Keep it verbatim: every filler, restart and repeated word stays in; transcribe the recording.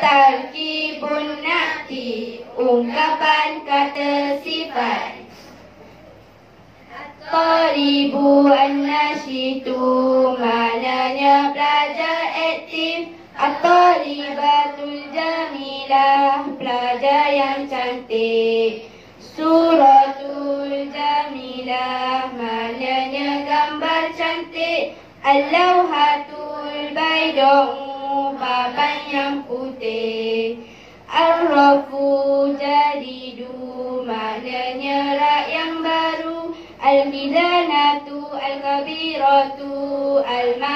Tarkibun na'ti, ungkapan kata sifat. Talibu an-nasyitu, maknanya pelajar aktif. At-talibatul jamilah, pelajar yang cantik. Suratul jamilah, maknanya gambar cantik. Al-lawhatul bayda'u, papan yang putih. Ar-rafu jadidu, maknanya rak yang baru. Al-khizanatu al-kabiratu, al